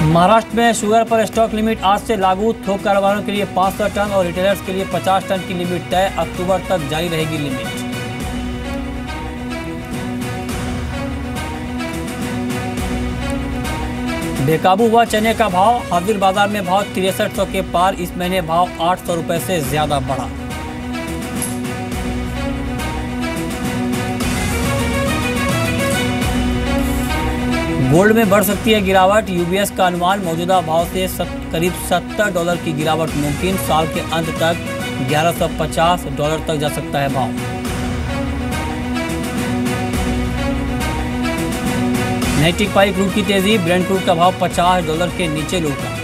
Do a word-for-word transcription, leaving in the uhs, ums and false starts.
महाराष्ट्र में शुगर पर stock limit आज से लागू। थोक कारोबारियों के लिए पाँच सौ टन और रिटेलर्स के लिए पचास टन की लिमिट तय। अक्टूबर तक जारी रहेगी लिमिट। बेकाबू हुआ चने का भाव। हाजिर बाजार में भाव तिरसठ सौ के पार। इस महीने भाव आठ सौ रुपए से ज्यादा बढ़ा। गोल्ड में बढ़ सकती है गिरावट। यूबीएस का अनुमान मौजूदा भाव से सत, करीब सत्तर डॉलर की गिरावट मुमकिन। साल के अंत तक ग्यारह सौ पचास डॉलर तक जा सकता है भाव। नहीं टिक पाई क्रूड की तेजी। ब्रेंट क्रूड का भाव पचास डॉलर के नीचे लुढ़का।